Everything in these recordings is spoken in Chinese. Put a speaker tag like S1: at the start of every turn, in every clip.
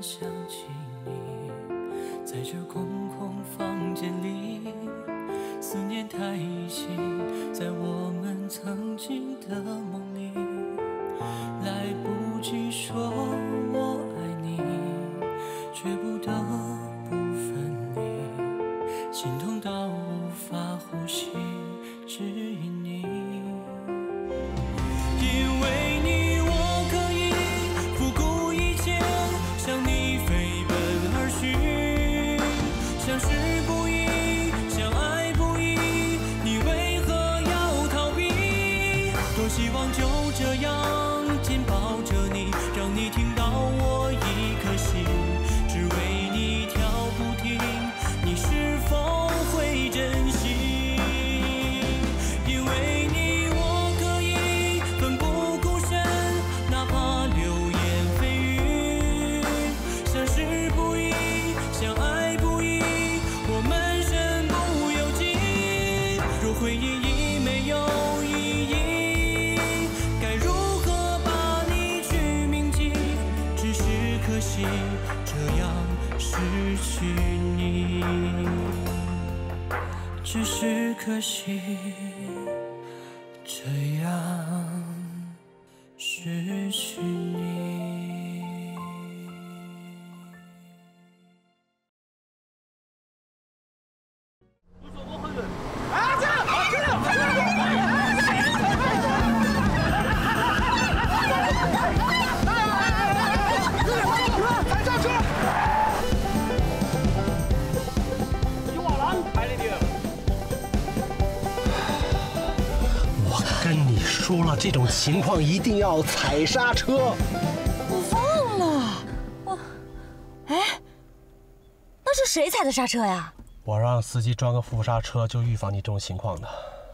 S1: 想起你，在这空空房间里，思念太依稀，在我们曾经的梦里，来不及说我爱你，却不得不分离，心痛到无法呼吸，只因你，因为你我可以不顾一切向你飞奔而去，相识不易，相爱不易，你为何要逃避？多希望就这样紧抱着你，让你听到我一颗心只为你跳不停，你是否会珍惜？因为你我可以奋不顾身，哪怕流言蜚语，相识不易，相爱不易，我们身不由己。若回忆已没有意义，该如何把你去铭记？只是可惜这样失去你，只是可惜这样失去你。
S2: 跟你说了，这种情况一定要踩刹车。
S3: 我忘了，那是谁踩的刹车呀？
S2: 我让司机装个副刹车，就预防你这种情况的。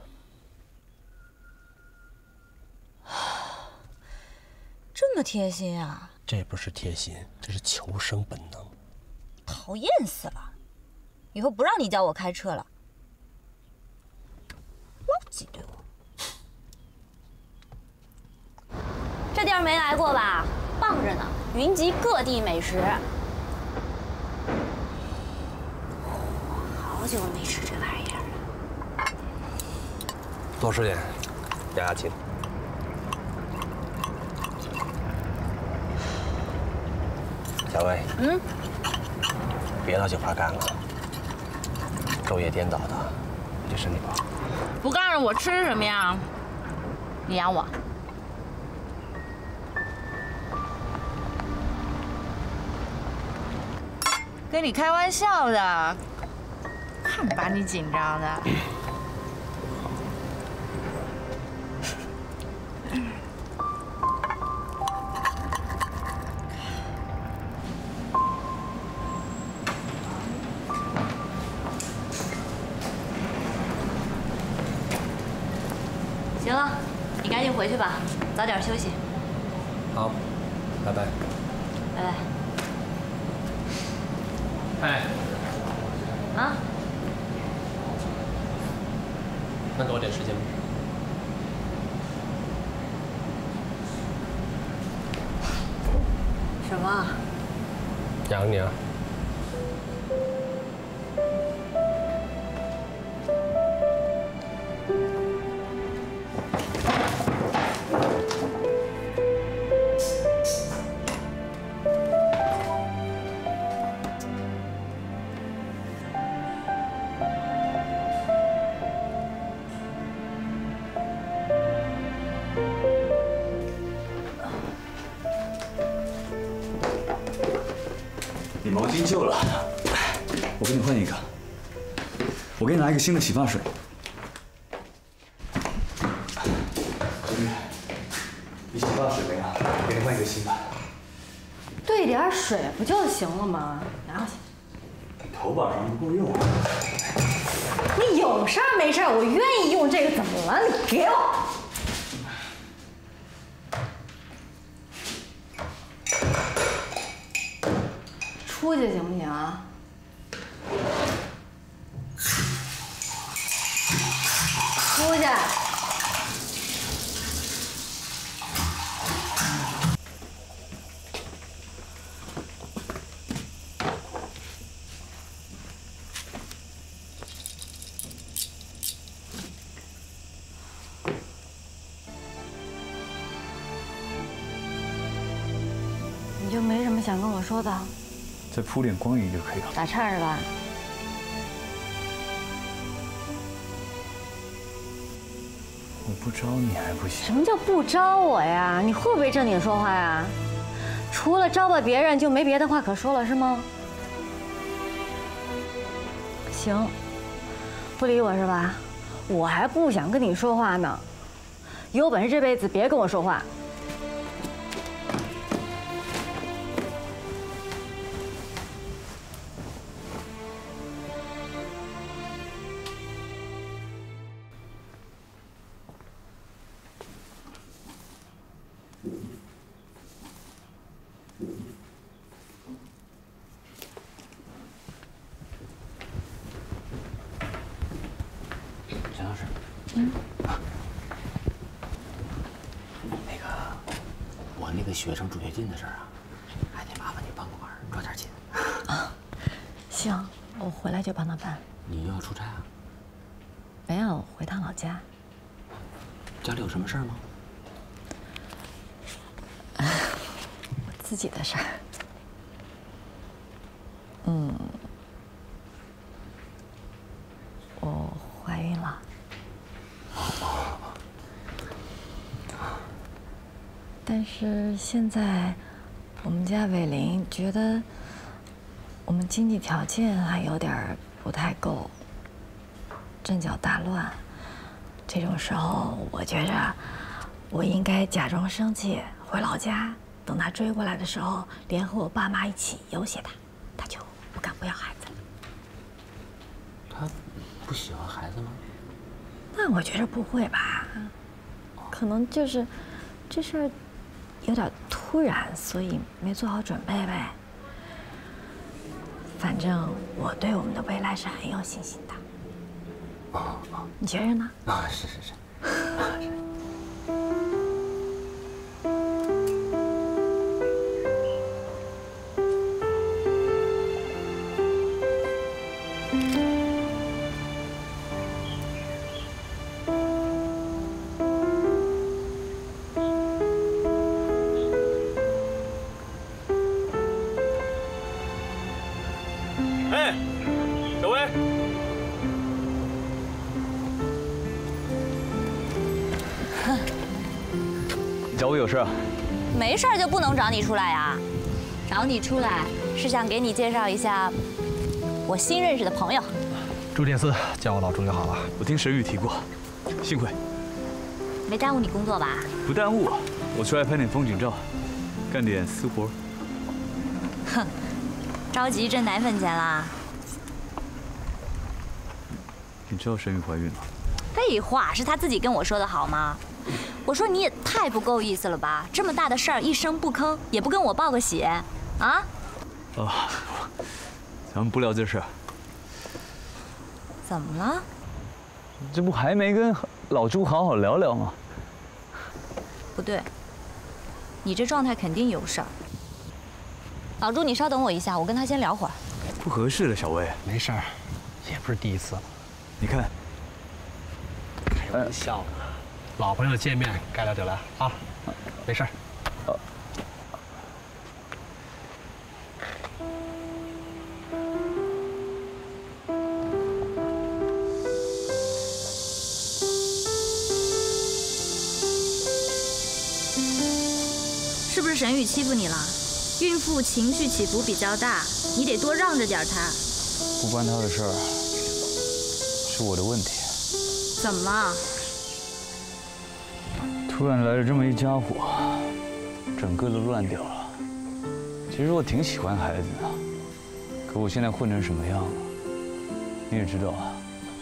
S3: 这么贴心啊！
S2: 这不是贴心，这是求生本能。
S3: 讨厌死了！以后不让你教我开车了。老挤兑我。
S4: 这地儿没来过吧？棒着呢，云集各地美食。好久没吃这玩意儿了。
S2: 多吃点，压压惊。小薇，别到酒吧干了，昼夜颠倒的，对身体不好。
S5: 不干了，我吃什么呀？你养我。跟你开玩笑的，看把你紧张的。
S4: 行了，你赶紧回去吧，早点休息。
S2: 好，拜拜。
S4: 拜拜。
S2: 哎，
S4: 啊？
S2: 能给我点时间吗？
S4: 什么？
S2: 养你啊！
S6: 你毛巾旧了，我给你换一个。我给你拿一个新的洗发水。小玉，你洗发水没了，我给你换一个新的。
S4: 兑点水不就行了吗？拿回去。
S6: 你头发上不够用。
S4: 你有事儿没事儿，我愿意用这个，怎么了？你给我。出去行不行啊？出去！ 想跟我说的？
S6: 再铺点光影就可以了。
S4: 打岔是吧？
S6: 我不招你还不行。
S4: 什么叫不招我呀？你会不会正经说话呀？除了招吧别人，就没别的话可说了是吗？行，不理我是吧？我还不想跟你说话呢。有本事这辈子别跟我说话。
S2: 陈老师，我那个学生助学金的事儿啊，还得麻烦你帮个忙，抓点紧。
S4: 啊，行，我回来就帮他办。
S2: 你又要出差啊？
S4: 没有，回趟老家。
S2: 家里有什么事儿吗？
S4: 我自己的事儿。我怀孕了。但是现在，我们家伟林觉得我们经济条件还有点不太够，阵脚大乱。这种时候，我觉着我应该假装生气，回老家，等他追过来的时候，联合我爸妈一起要挟他，他就不敢不要孩子。
S2: 他不喜欢孩子吗？
S4: 那我觉着不会吧，可能就是这事儿有点突然，所以没做好准备呗。反正我对我们的未来是很有信心的。你觉着呢？
S2: 啊，是。
S6: 哎，小薇。你找我有事啊？
S3: 没事儿就不能找你出来呀？找你出来是想给你介绍一下我新认识的朋友。
S2: 朱电司，叫我老朱就好了。
S6: 我听沈宇提过，幸会。
S3: 没耽误你工作吧？
S6: 不耽误，我出来拍点风景照，干点私活。
S3: 哼，着急挣奶粉钱啦？
S6: 你知道沈宇怀孕了？
S3: 废话，是他自己跟我说的好吗？我说你也太不够意思了吧！这么大的事儿一声不吭，也不跟我报个喜，啊？
S6: 啊，咱们不聊这事儿。
S3: 怎么了？
S6: 这不还没跟老朱好好聊聊吗？
S3: 不对，你这状态肯定有事儿。老朱，你稍等我一下，我跟他先聊会儿。
S6: 不合适的，小薇。
S2: 没事儿，也不是第一次了。
S6: 你看，
S2: 开玩笑呢，老朋友见面该聊就聊啊，没事儿。
S3: 是不是沈宇欺负你了？孕妇情绪起伏比较大，你得多让着点他。
S6: 不关他的事儿，是我的问题。
S3: 怎么了？
S6: 突然来了这么一家伙，整个都乱掉了。其实我挺喜欢孩子的，可我现在混成什么样了，你也知道啊。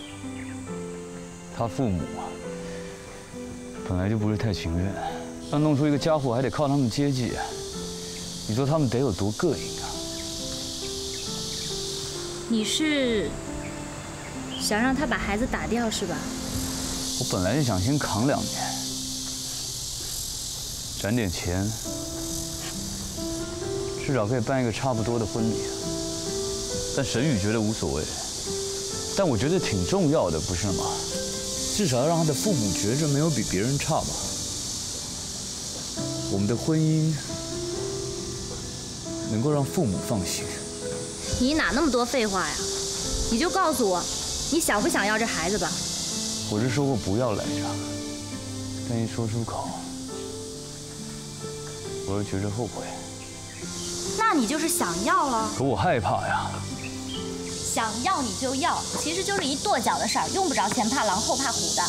S6: 他父母本来就不是太情愿，要弄出一个家伙还得靠他们接济，你说他们得有多膈应啊？
S3: 你是想让他把孩子打掉是吧？
S6: 我本来就想先扛2年，攒点钱，至少可以办一个差不多的婚礼。但沈宇觉得无所谓，但我觉得挺重要的，不是吗？至少要让他的父母觉着没有比别人差吧。我们的婚姻能够让父母放心。
S3: 你哪那么多废话呀？你就告诉我，你想不想要这孩子吧？
S6: 我是说过不要来着，但一说出口，我又觉着后悔。
S3: 那你就是想要了。
S6: 可我害怕呀。
S3: 想要你就要，其实就是一跺脚的事儿，用不着前怕狼后怕虎的。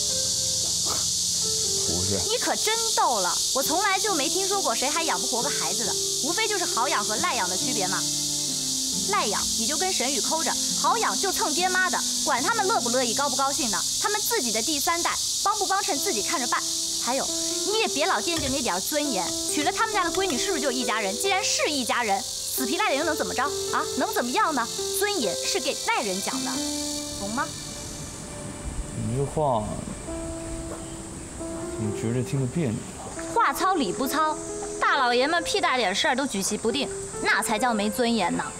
S6: 不是。
S3: 你可真逗了，我从来就没听说过谁还养不活个孩子的，无非就是好养和赖养的区别嘛。赖养你就跟沈宇抠着，好养就蹭爹妈的，管他们乐不乐意、高不高兴呢。他们自己的第三代，帮不帮衬自己看着办。还有，你也别老惦记那点尊严，娶了他们家的闺女是不是就一家人？既然是一家人，死皮赖脸又能怎么着啊？能怎么样呢？尊严是给外人讲的，懂吗？
S6: 你这话，怎么觉着听着别扭了？
S3: 话糙理不糙，大老爷们屁大点事儿都举棋不定，那才叫没尊严呢。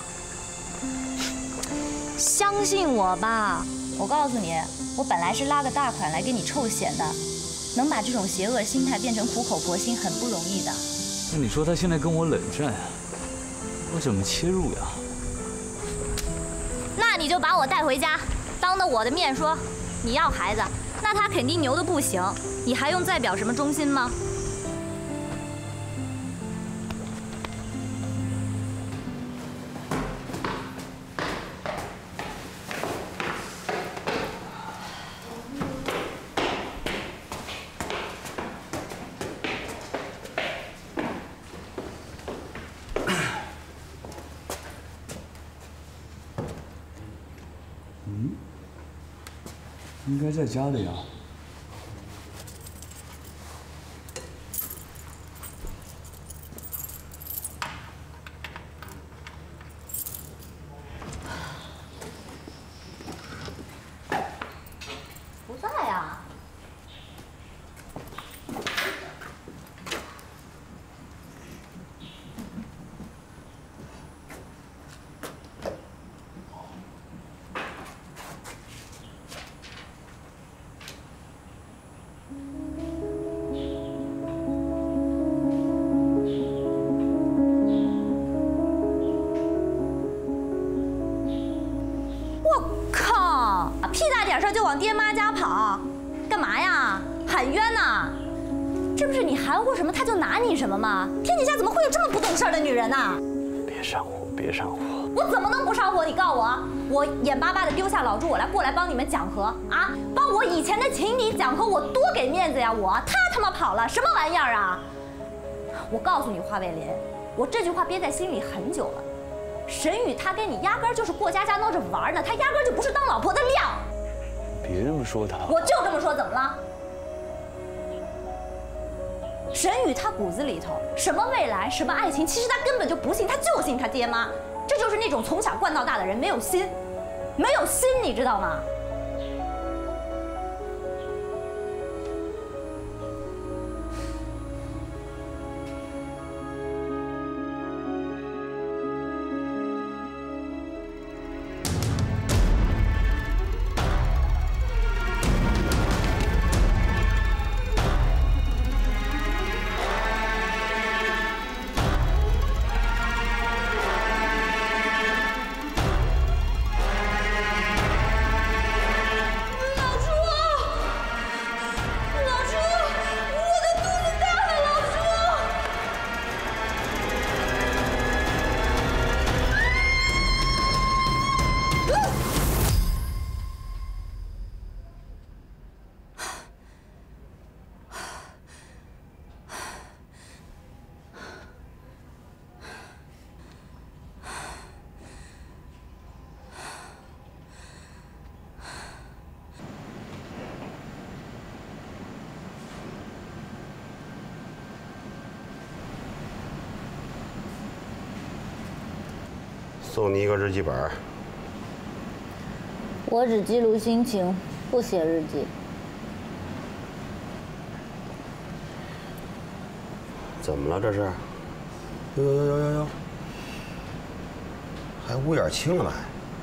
S3: 相信我吧，我告诉你，我本来是拉个大款来给你臭显的，能把这种邪恶心态变成苦口婆心很不容易的。
S6: 那你说他现在跟我冷战，我怎么切入呀？
S3: 那你就把我带回家，当着我的面说你要孩子，那他肯定牛的不行，你还用再表什么忠心吗？
S6: 应该在家里啊。
S3: 不在呀。就往爹妈家跑，干嘛呀？喊冤呐！这不是你含糊什么，他就拿你什么吗？天底下怎么会有这么不懂事儿的女人呢？
S6: 别上火，别上火！
S3: 我怎么能不上火？你告诉我，我眼巴巴的丢下老朱，我过来帮你们讲和啊，帮我以前的情敌讲和，我多给面子呀！他妈跑了，什么玩意儿啊？我告诉你，华伟林，我这句话憋在心里很久了。沈宇他跟你压根儿就是过家家闹着玩呢，他压根儿就不是当老婆的料。
S6: 别这么说他，
S3: 我就这么说，怎么了？沈宇他骨子里头什么未来，什么爱情，其实他根本就不信，他就信他爹妈。这就是那种从小惯到大的人，没有心，没有心，你知道吗？
S2: 送你一个日记本。
S3: 我只记录心情，不写日记。
S2: 怎么了这是？哟，还乌眼青了吧？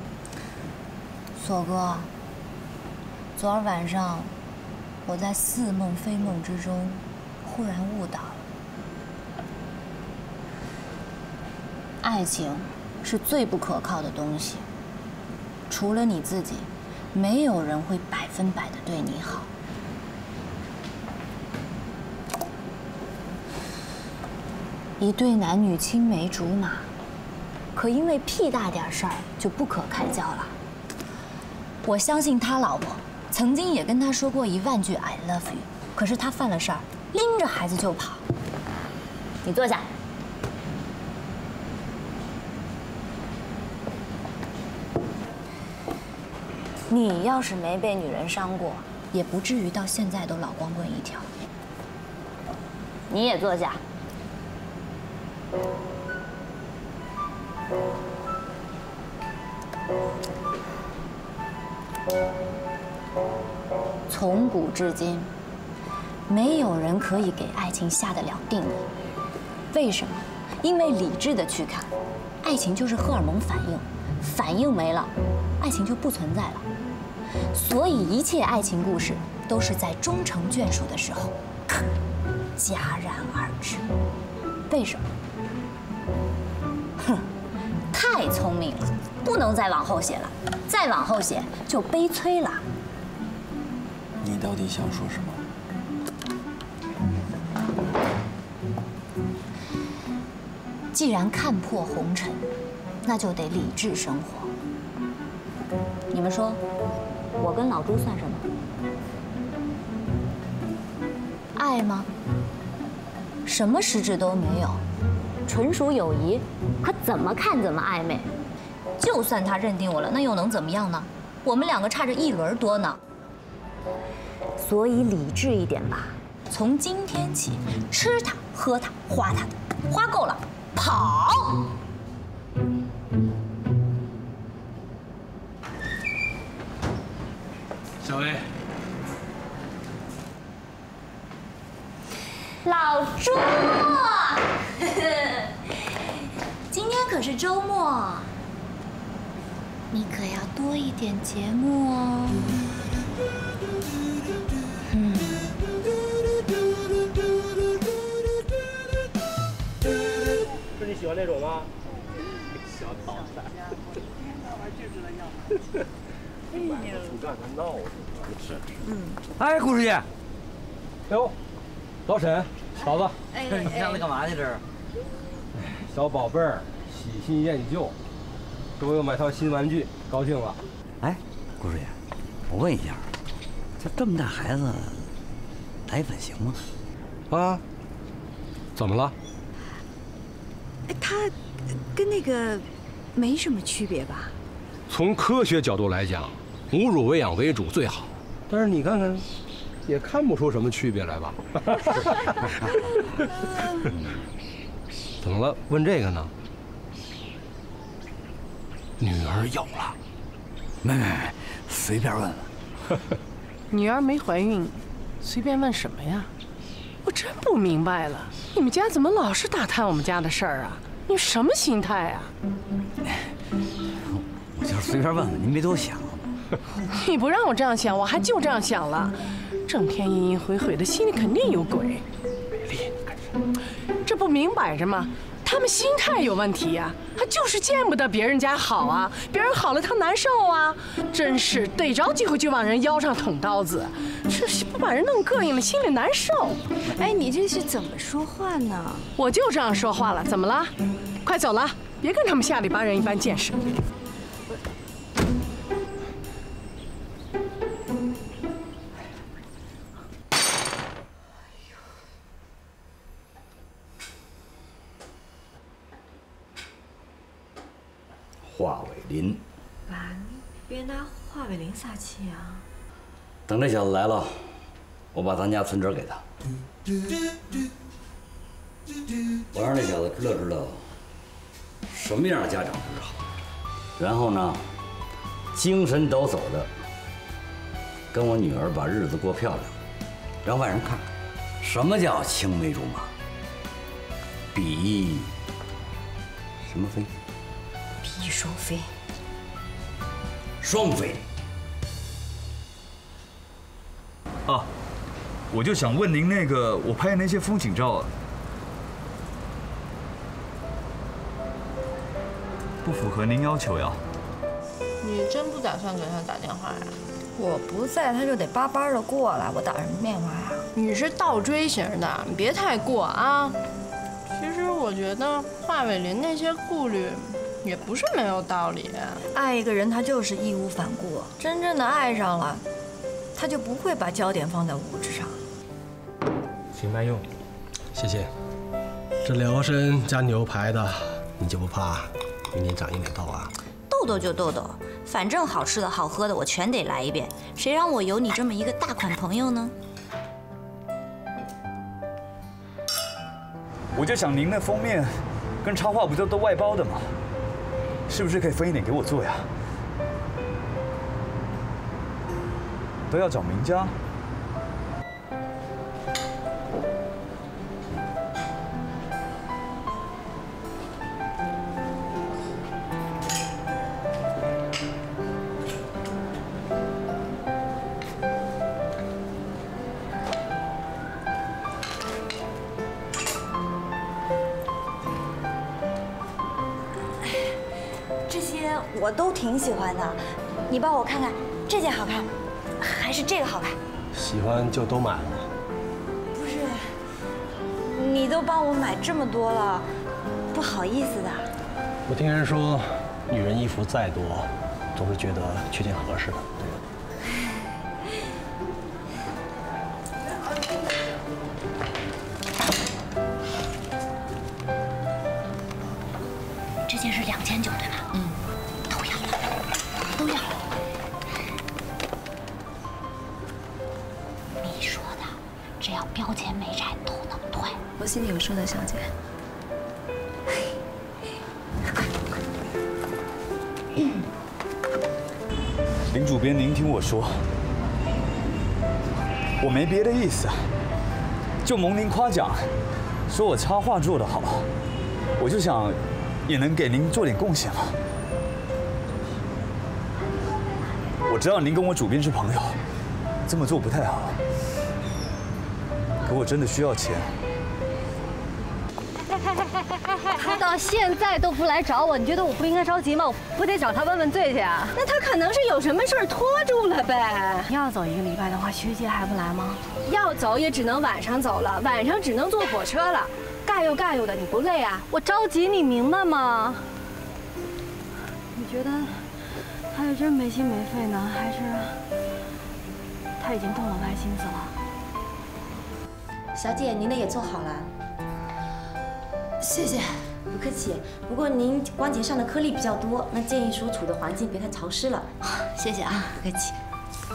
S3: 锁哥，昨儿晚上我在似梦非梦之中，忽然悟到了。 爱情是最不可靠的东西，除了你自己，没有人会100%的对你好。一对男女青梅竹马，可因为屁大点事儿就不可开交了。我相信他老婆曾经也跟他说过10000句 I love you， 可是他犯了事儿，拎着孩子就跑。你坐下。你要是没被女人伤过，也不至于到现在都老光棍一条。你也坐下。从古至今，没有人可以给爱情下得了定义。为什么？因为理智的去看，爱情就是荷尔蒙反应，反应没了，爱情就不存在了。所以一切爱情故事都是在终成眷属的时候，戛然而止。为什么？哼，太聪明了，不能再往后写了，再往后写就悲催了。
S7: 你到底想说什么？
S3: 既然看破红尘，那就得理智生活。你们说，我跟老朱算什么？爱吗？什么实质都没有，纯属友谊。可怎么看怎么暧昧。就算他认定我了，那又能怎么样呢？我们2个差着1轮多呢。所以理智一点吧。从今天起，吃它、喝它、花它的，花够了，跑。
S2: 小薇，
S3: 老朱，今天可是周末，你可要多一点节目哦。
S2: 是你喜欢那种吗？小捣蛋。不干他闹是。
S8: 哎，顾书记。哎
S2: 呦，老沈，嫂子，
S8: 你上来干嘛去？这是？
S2: 小宝贝儿喜新厌旧，给我又买套新玩具，高兴了。
S8: 哎，顾书记，我问一下，这么大孩子，奶粉行吗？
S2: 啊？怎么了？
S9: 他跟那个没什么区别吧？
S2: 从科学角度来讲，母乳喂养为主最好。但是你看看，也看不出什么区别来吧？怎么了？问这个呢？女儿有了？
S8: 没，随便问问。
S10: 女儿没怀孕，随便问什么呀？我真不明白了，你们家怎么老是打探我们家的事儿啊？你什么心态啊？
S8: 我就是随便问问，您别多想。
S10: 你不让我这样想，我还就这样想了。整天阴阴悔悔的，心里肯定有鬼。
S2: 美丽，
S10: 这不明摆着吗？他们心态有问题呀，他就是见不得别人家好啊，别人好了他难受啊，真是逮着机会就往人腰上捅刀子，这是不把人弄膈应了，心里难受。
S9: 哎，你这是怎么说话呢？
S10: 我就这样说话了，怎么了？快走了，别跟他们下里巴人一般见识。
S8: 华伟林，
S4: 爸，你别拿华伟林撒气啊！
S8: 等这小子来了，我把咱家存折给他，我让这小子知道什么样的家长是好，然后呢，精神抖擞的跟我女儿把日子过漂亮，让外人看什么叫青梅竹马，比什么飞？
S4: 比双飞。
S8: 双飞。
S11: 啊，我就想问您那个我拍的那些风景照， 不符合您要求呀。
S5: 你真不打算给他打电话呀？
S4: 我不在，他就得巴巴的过来，我打什么电话呀？
S5: 你是倒追型的，你别太过啊。其实我觉得华伟林那些顾虑也不是没有道理。
S4: 爱一个人，他就是义无反顾，真正的爱上了，他就不会把焦点放在物质上。
S12: 请慢用，
S2: 谢谢。这2毫升加牛排的，你就不怕明天长一脸痘啊？
S3: 痘痘就痘痘，反正好吃的好喝的我全得来一遍，谁让我有你这么一个大款朋友呢？
S6: 我就想您那封面跟插画不都外包的吗？是不是可以分一点给我做呀？都要找名家。
S3: 我都挺喜欢的，你帮我看看，这件好看，还是这个好看？
S2: 喜欢就都买了。
S3: 不是，你都帮我买这么多了，不好意思的。
S2: 我听人说，女人衣服再多，总是觉得缺件合适的。
S3: 这件是2900对吧？嗯。都要了。你说的，只要标签没拆都能退。
S13: 我心里有数的，小姐。
S6: 林主编，您听我说，我没别的意思，就蒙您夸奖，说我插画做得好，我就想也能给您做点贡献嘛。我知道您跟我主编是朋友，这么做不太好，可我真的需要钱。
S14: 他到现在都不来找我，你觉得我不应该着急吗？我不得找他问问罪去啊？
S10: 那他可能是有什么事儿拖住了呗。
S14: 要走1个礼拜的话，学姐还不来吗？
S10: 要走也只能晚上走了，晚上只能坐火车了。尬悠的，你不累啊？
S14: 我着急，你明白吗？你觉得他是真没心没肺呢，还是他已经动了歪心思了？
S15: 小姐，您的也做好了。谢谢，不客气。不过您关节上的颗粒比较多，那建议所处的环境别太潮湿了。谢谢啊，不客气。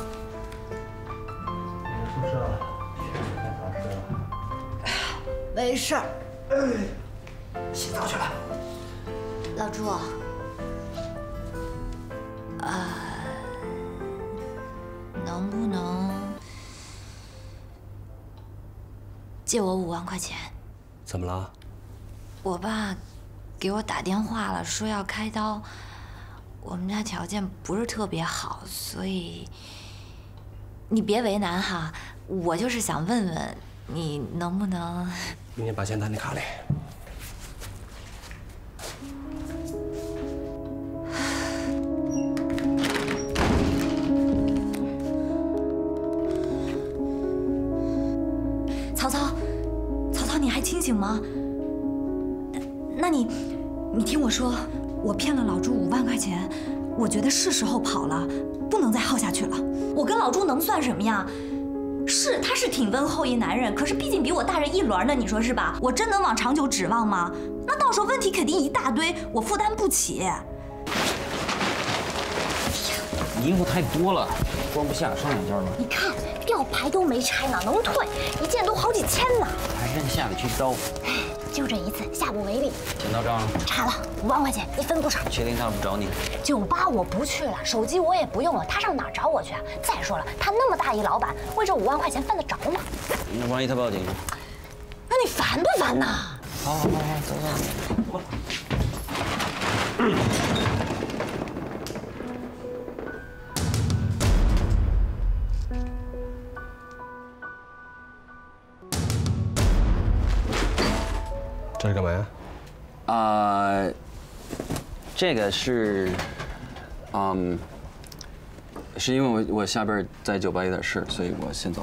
S12: 宿舍太潮湿了。
S15: 没事儿。
S2: 洗澡去了。
S15: 老朱，能不能借我5万块钱？
S2: 怎么了？
S15: 我爸给我打电话了，说要开刀。我们家条件不是特别好，所以你别为难哈。我就是想问问你能不能
S2: 明天把钱打你卡里。
S15: 曹操，你还清醒吗？那你听我说，我骗了老朱5万块钱，我觉得是时候跑了，不能再耗下去了。我跟老朱能算什么呀？是，他是挺温厚一男人，可是毕竟比我大人1轮呢，你说是吧？我真能往长久指望吗？那到时候问题肯定一大堆，我负担不起。
S16: 你衣服太多了，装不下，上2件吧。
S3: 你看吊牌都没拆呢，能退1件都好几千呢。
S16: 还认下得去刀。
S3: 就这一次，下不为例。
S16: 钱到账了？
S3: 查了5万块钱，你分多少？
S16: 确定他不找你？
S3: 酒吧我不去了，手机我也不用了，他上哪儿找我去啊？再说了，他那么大一老板，为这5万块钱犯得着吗？
S16: 那万一他报警？
S3: 那你烦不烦呐？
S16: 好，走。
S2: 这是干嘛呀？
S7: 这个是，是因为我下边在酒吧有点事，所以我先走。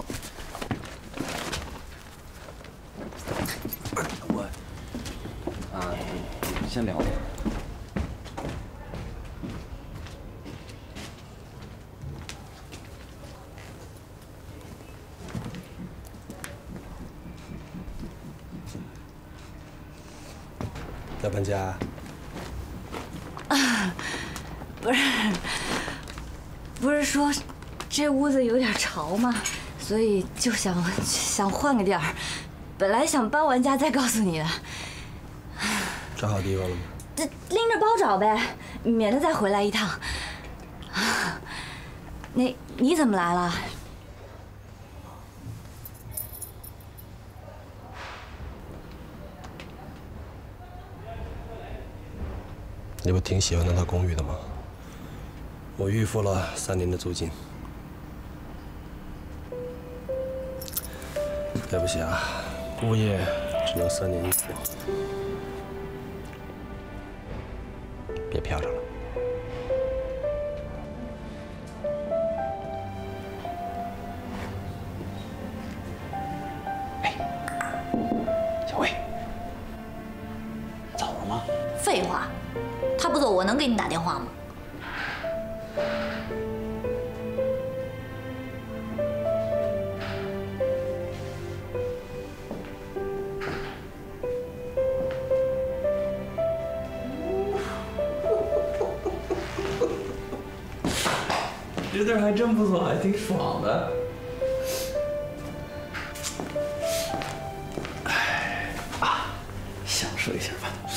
S7: 我，先聊。
S2: 要搬家？
S15: 不是说这屋子有点潮吗？所以就想换个地儿。本来想搬完家再告诉你的。
S2: 找好地方了吗？
S15: 这拎着包找呗，免得再回来一趟。那你怎么来了？
S2: 你不挺喜欢那套公寓的吗？我预付了3年的租金。对不起啊，物业只能3年一付。别飘着了。
S7: 小薇，走了吗？
S3: 废话，他不走，我能给你打电话吗？
S7: 这地儿还真不错，还挺爽的。享受一下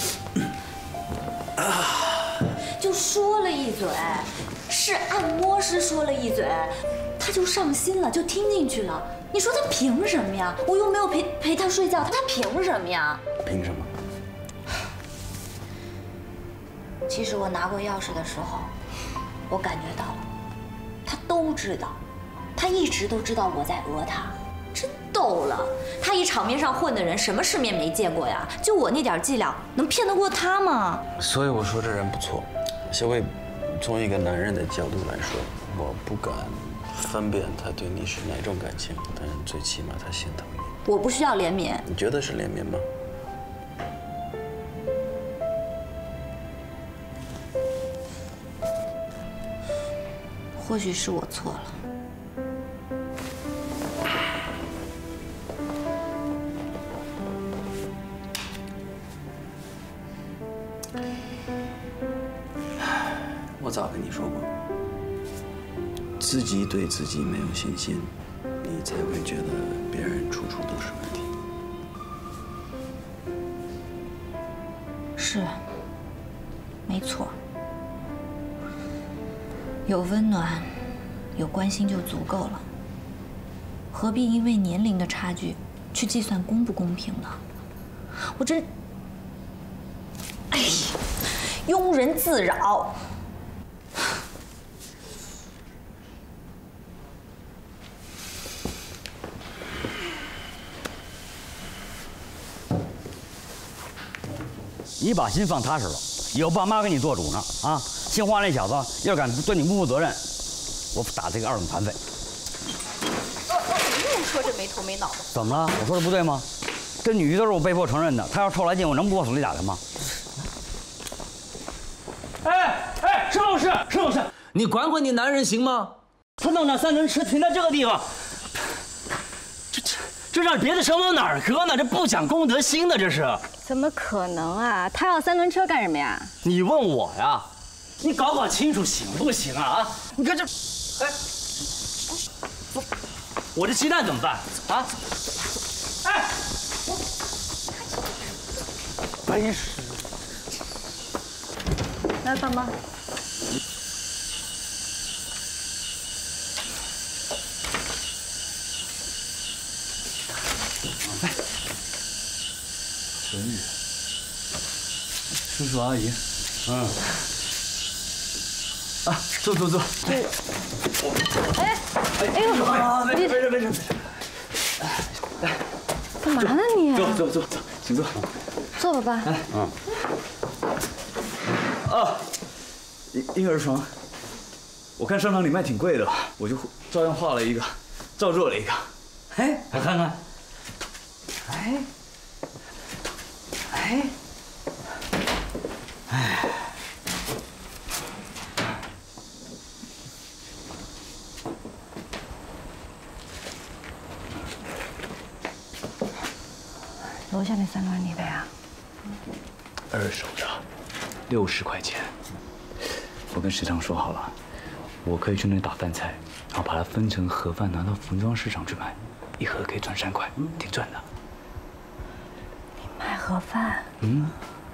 S7: 吧。
S15: 就说了一嘴，是按摩师说了一嘴，他就上心了，就听进去了。你说他凭什么呀？我又没有陪他睡觉，他凭什么呀？
S7: 凭什么？
S15: 其实我拿过钥匙的时候，我感觉到了。他都知道，他一直都知道我在讹他，真逗了。他一场面上混的人，什么世面没见过呀？就我那点伎俩，能骗得过他吗？
S7: 所以我说这人不错。小薇，从一个男人的角度来说，我不敢分辨他对你是哪种感情，但最起码他心疼你。
S15: 我不需要怜悯。
S7: 你觉得是怜悯吗？
S15: 或许是我错了。
S7: 我早跟你说过，自己对自己没有信心，你才会觉得别人处处都是问题。
S15: 是，没错。有温暖，有关心就足够了，何必因为年龄的差距去计算公不公平呢？我真，哎呀，庸人自扰。
S8: 你把心放踏实了，有爸妈给你做主呢啊！姓花那小子要敢对你不负责任，我打这个2等残废。
S3: 你又说这没头没脑的。
S8: 怎么了？我说的不对吗？这女的都是我被迫承认的，她要臭来劲，我能不往死里打她吗？
S13: 哎，沈老师，你管管你男人行吗？他弄那3轮车停在这个地方，这让别的车往哪儿搁呢？这不讲公德心的，这是。
S14: 怎么可能啊？他要3轮车干什么呀？
S13: 你问我呀？你搞清楚行不行啊？你看这，哎，我这鸡蛋怎么办啊？哎，背时。
S14: 来，爸妈。
S6: 来，陈宇，叔叔阿姨，坐。
S14: 哎呦，
S13: 没事。
S14: 来，干嘛呢你？
S13: 坐，请坐。
S14: 坐吧，爸。
S6: 啊，婴儿床，我看商场里卖挺贵的，我就照样画了一个，照做了一个。
S8: 哎，来看看。哎，哎，哎。
S4: 楼下那3个人你的呀
S6: ？2手的，60块钱。我跟食堂说好了，我可以去那打饭菜，然后把它分成盒饭拿到服装市场去卖，1盒可以赚3块，挺赚的。
S4: 你卖盒饭？
S6: 嗯。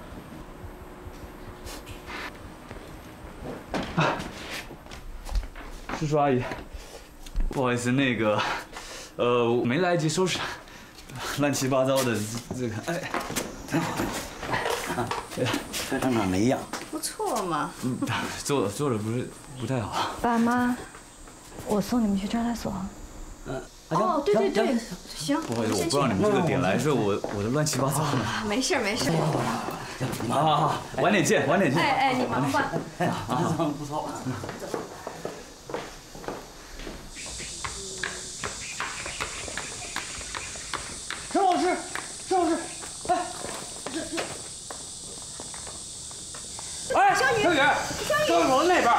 S6: 啊，叔叔阿姨，不好意思，那个，我没来得及收拾。 乱七八糟的这个，哎，挺好的，啊，
S8: 跟上哪没一样，
S9: 不错嘛。
S6: 嗯，做的不太好。
S4: 爸妈，我送你们去招待所。
S9: 哦，对对对，行。
S6: 不好意思，我不让你们这个点来，是我的乱七八糟的。
S9: 没事没事。
S6: 好，晚点见，晚点见。
S9: 哎，你忙吧。
S8: 不错。
S6: 陈老师，哎，
S8: 哎，小雨，招待所那边。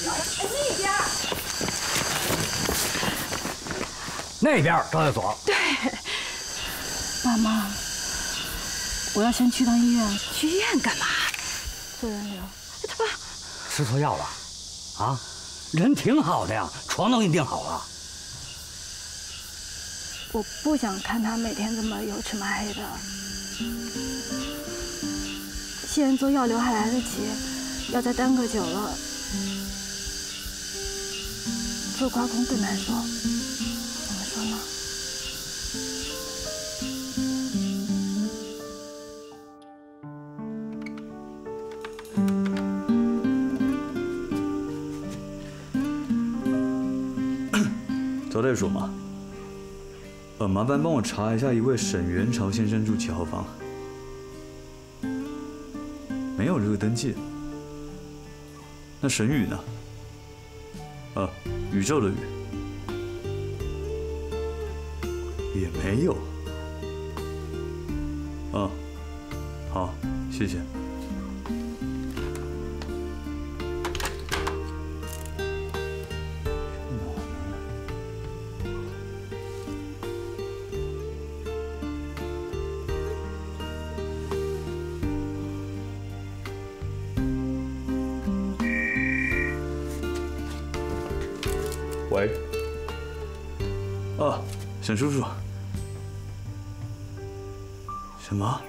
S8: 那边招待所。
S9: 对。
S14: 爸妈，我要先去趟医院。
S9: 去医院干嘛？
S14: 做人流。
S9: 他爸
S8: 吃错药了，啊？人挺好的呀，床都给你订好了。
S14: 我不想看他每天这么油吃麻黑的。现在做药流还来得及，要再耽搁久了，做刮宫更难受。你们说呢？
S6: 招待所吗？ 麻烦帮我查一下一位沈元朝先生住几号房？没有这个登记。那沈宇呢？宇宙的宇也没有。好，谢谢。喂，沈叔叔，什么？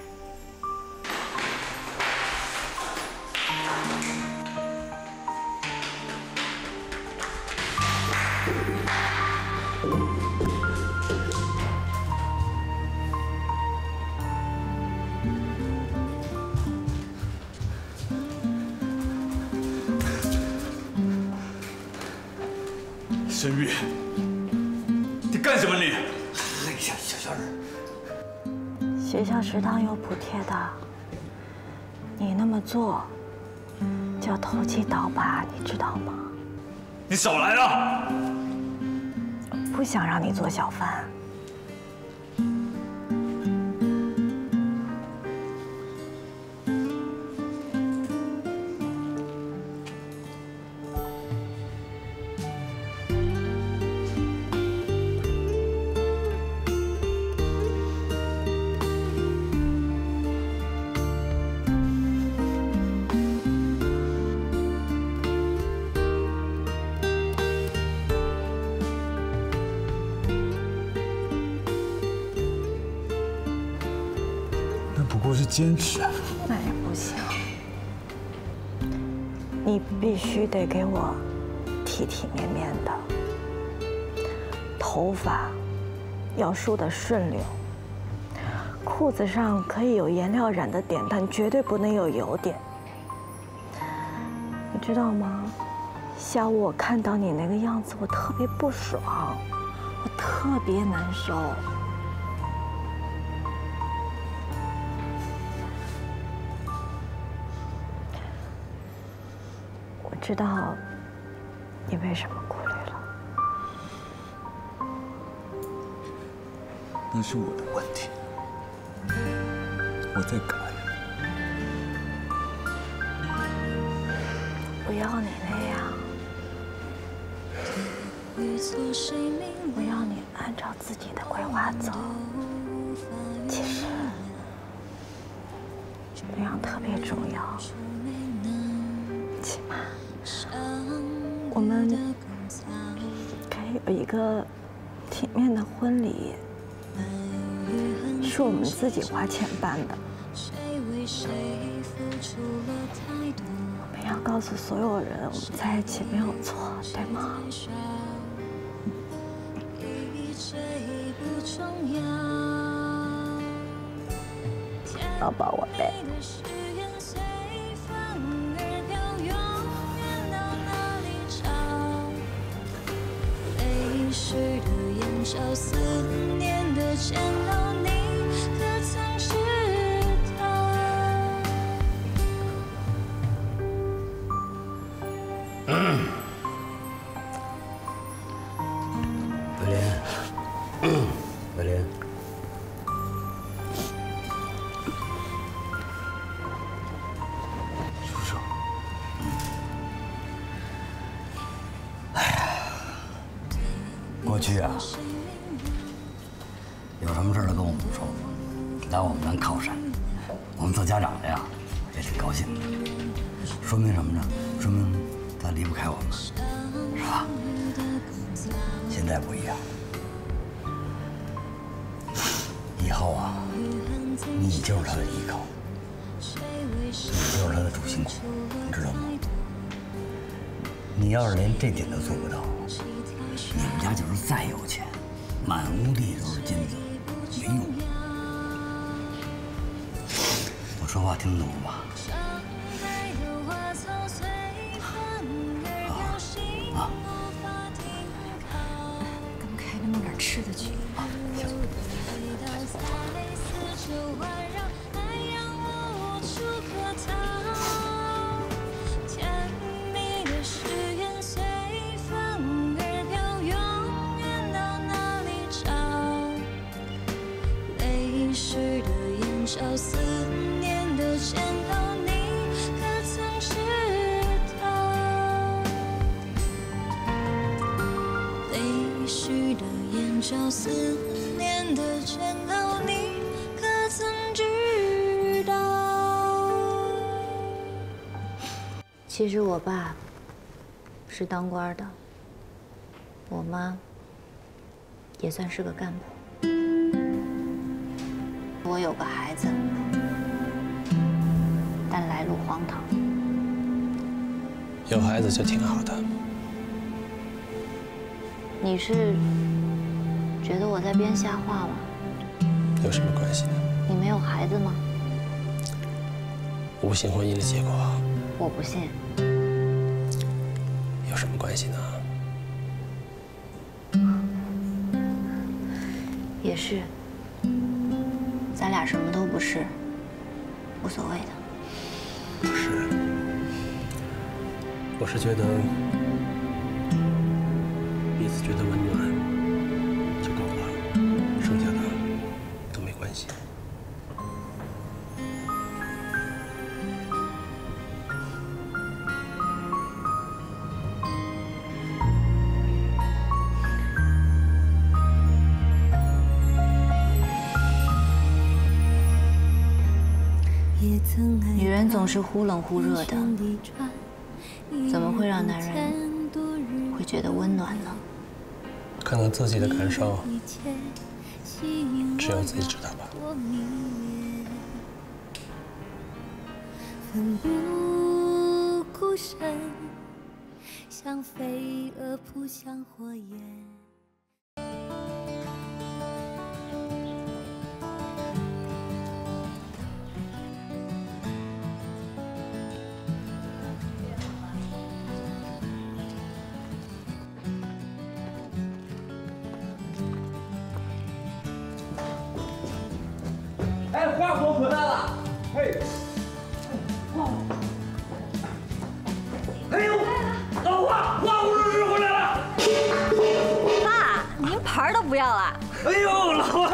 S6: 沈宇，你干什么你？
S8: 哎呀，小日，
S4: 学校食堂有补贴的，你那么做叫投机倒把，你知道吗？
S6: 你少来了！
S4: 不想让你做小贩。
S6: 不是坚持，
S4: 那也不行。你必须得给我体体面面的，头发要梳得顺溜，裤子上可以有颜料染的点，但绝对不能有油点。你知道吗？下午我看到你那个样子，我特别不爽，我特别难受。 知道你为什么顾虑了。
S6: 那是我的问题，我在改。
S4: 不要你那样，不要你按照自己的规划走。其实那样特别重要，起码我们可以有一个体面的婚礼，是我们自己花钱办的。我们要告诉所有人，我们在一起没有错，对吗？宝宝，我背。
S1: 泪湿的眼角，思念的煎熬，你可曾知道？
S8: 伟林，伟林，叔叔，哎呀，过去啊，有什么事儿都跟我们说，拿我们当靠山，我们做家长的呀也挺高兴的，说明什么呢？说明他离不开我们，是吧？现在不一样。以后啊，你就是他的依靠，你就是他的主心骨，你知道吗？你要是连这点都做不到，你们家就是再有钱，满屋地都是金子，没用。我说话听得懂吧？啊，
S15: 咱们开那么点吃的去。
S8: 行。
S1: 思念的煎熬，你可曾知道？泪湿的眼角，思念的煎熬，你可曾知道？
S3: 其实我爸是当官的，我妈也算是个干部。我有个孩子，但来路荒唐。
S2: 有孩子就挺好的。
S3: 你是觉得我在编瞎话吗？
S2: 有什么关系呢？
S3: 你没有孩子吗？
S2: 无性婚姻的结果，
S3: 我不信。
S2: 有什么关系呢？
S3: 也是。咱俩什么都不是，无所谓的。
S2: 不是，我是觉得彼此觉得温暖就够了，剩下的都没关系。
S3: 女人总是忽冷忽热的，怎么会让男人会觉得温暖呢？
S2: 可能自己的感受只有自己知道吧。
S1: 奋不顾身，像飞蛾扑向火焰。
S13: 哎，花火回来了！嘿，哎呦！
S3: 门都不要了。
S13: 哎呦，老婆，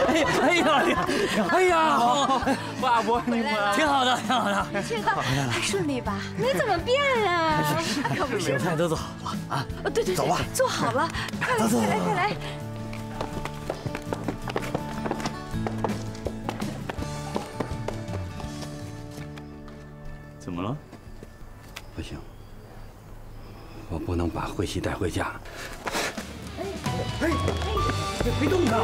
S13: 哎呀，好，
S10: 爸伯，你们
S13: 挺好的，挺好的。
S9: 这个还顺利吧？
S3: 你怎么变了？
S9: 可不是。
S13: 菜都做好了啊！
S9: 对，
S13: 走吧，
S9: 做好了，快来，快来。
S6: 怎么了？
S8: 不行，我不能把慧熙带回家。
S13: 哎，别动他！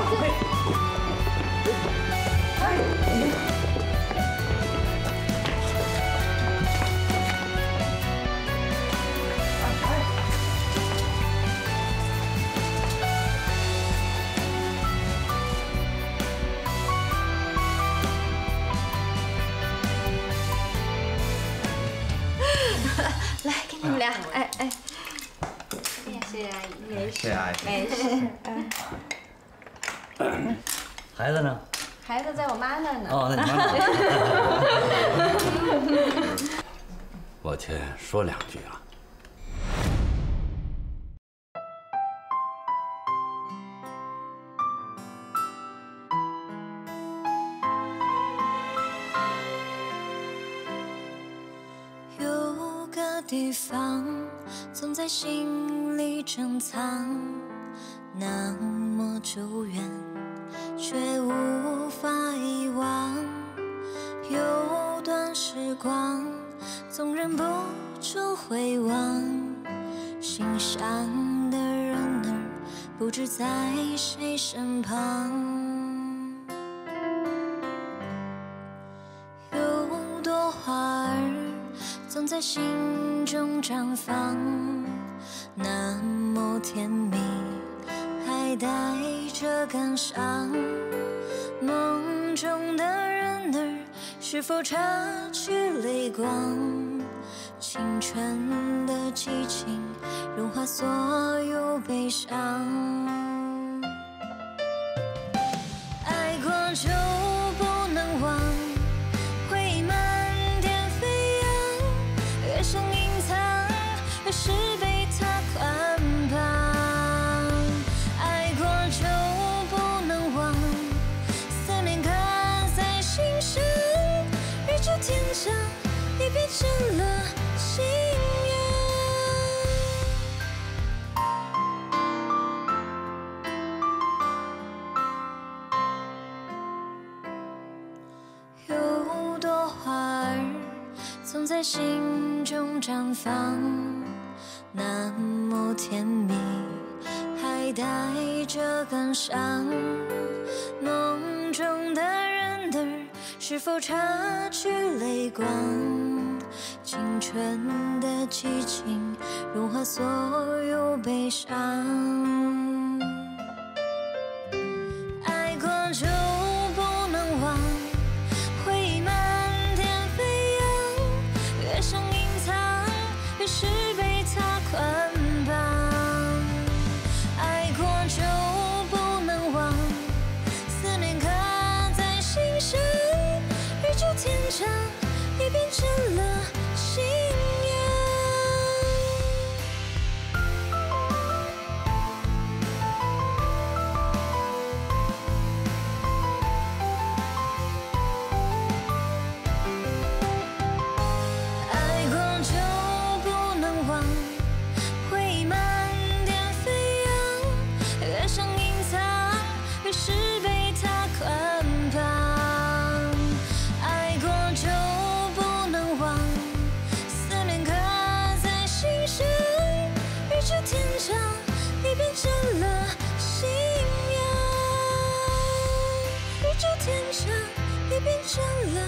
S3: 来，给你们俩，哎。谢谢阿姨，没事，没事。
S13: 孩子呢？
S3: 孩子在我妈那儿呢。
S13: 哦，那你妈呢？
S8: 我先说两句啊。
S17: 有个地方总在心里珍藏，那么久远，却无法遗忘。有段时光，总忍不住回望，心上的人儿不知在谁身旁。有朵花儿总在心中绽放，那么甜蜜，还带着感伤。梦中的人儿是否擦去泪光？青春的激情融化所有悲伤。爱过就不能忘，回忆漫天飞扬，越想隐藏，越是被他捆绑。爱过就不能忘，思念刻在心上，日久天长，也变成了信仰。有朵花儿总在心中绽放，那么甜蜜，还带着感伤。梦中的人儿是否擦去泪光？青春的激情融化所有悲伤。爱过就不能忘，回忆漫天飞扬，越想隐藏，越是被他捆绑。爱过就不能忘，思念刻在心上，日久天长，也变成了信仰。爱过就不能忘，回忆漫天飞扬，越想隐藏，越是被他捆绑。爱过就不能忘，思念刻在心上，日久天长，也变成了信仰。日久天长，也变成了